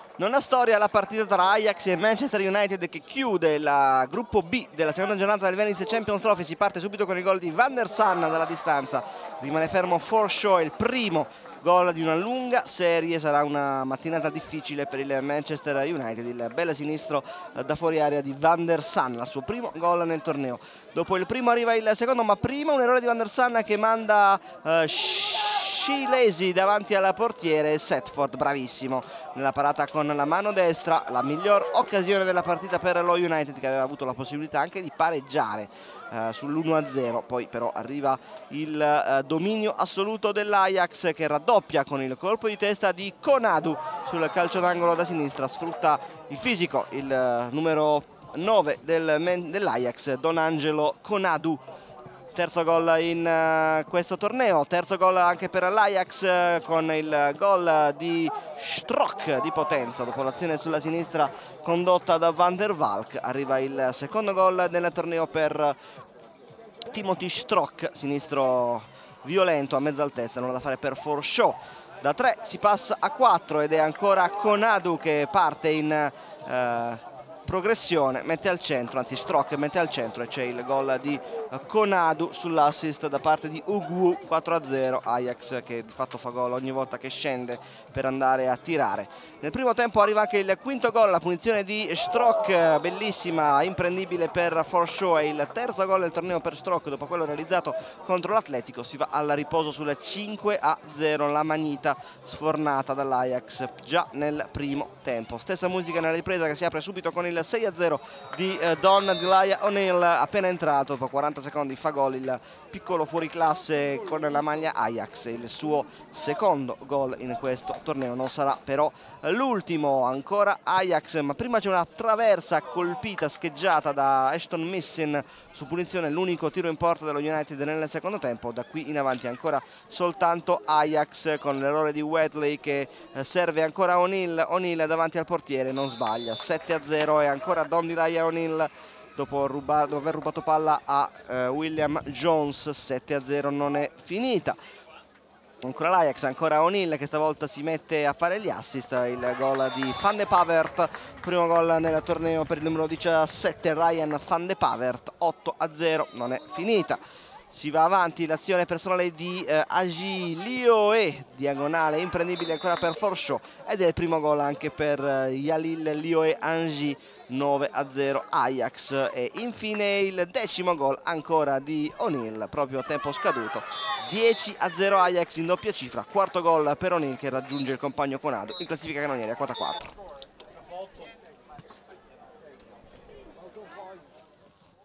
Non ha storia la partita tra Ajax e Manchester United che chiude il gruppo B della seconda giornata del Venice Champions Trophy. Si parte subito con il gol di Van der Sar dalla distanza, rimane fermo Forshaw, il primo gol di una lunga serie. Sarà una mattinata difficile per il Manchester United, il bel sinistro da fuori area di Van der Sar, il suo primo gol nel torneo. Dopo il primo arriva il secondo, ma prima un errore di Van der Sar che manda Scilesi davanti alla portiere. Setford bravissimo nella parata con la mano destra, la miglior occasione della partita per lo United, che aveva avuto la possibilità anche di pareggiare sull'1-0. Poi però arriva il dominio assoluto dell'Ajax, che raddoppia con il colpo di testa di Konadu sul calcio d'angolo da sinistra. Sfrutta il fisico, il numero 9 dell'Ajax, Don Angelo Konadu. Terzo gol in questo torneo, terzo gol anche per l'Ajax con il gol di Strock di potenza. Dopo l'azione sulla sinistra condotta da Van der Valk arriva il secondo gol nel torneo per Timothy Strock, sinistro violento a mezza altezza, non da fare per Forshaw. Da 3 si passa a 4 ed è ancora Konadu che parte in progressione, mette al centro, anzi Strock mette al centro, e c'è il gol di Konadu sull'assist da parte di Ugwu. 4-0, Ajax che di fatto fa gol ogni volta che scende per andare a tirare. Nel primo tempo arriva anche il quinto gol, la punizione di Strock, bellissima, imprendibile per Forshaw, è il terzo gol del torneo per Strock dopo quello realizzato contro l'Atletico. Si va al riposo sul 5-0, la manita sfornata dall'Ajax già nel primo tempo. Stessa musica nella ripresa, che si apre subito con il 6-0 di Don Delia O'Neill, appena entrato dopo 40 secondi fa gol il piccolo fuoriclasse con la maglia Ajax, il suo secondo gol in questo torneo. Non sarà però l'ultimo, ancora Ajax, ma prima c'è una traversa colpita, scheggiata da Ashton Missin su punizione, l'unico tiro in porta dello United nel secondo tempo. Da qui in avanti ancora soltanto Ajax, con l'errore di Wedley che serve ancora O'Neill davanti al portiere, non sbaglia. 7-0 e ancora Don Delia O'Neill dopo aver rubato palla a William Jones. 7-0 non è finita, ancora l'Ajax, ancora O'Neill che stavolta si mette a fare gli assist. Il gol di Van de Pavert, primo gol nel torneo per il numero 17 Ryan Van de Pavert. 8-0 non è finita, si va avanti, l'azione personale di Agi Lioe, diagonale imprendibile ancora per Forshaw, ed è il primo gol anche per Yalil Lioe Angi. 9-0 Ajax, e infine il decimo gol ancora di O'Neill proprio a tempo scaduto. 10-0 Ajax in doppia cifra, quarto gol per O'Neill che raggiunge il compagno Konadu in classifica canoniere a quota 4.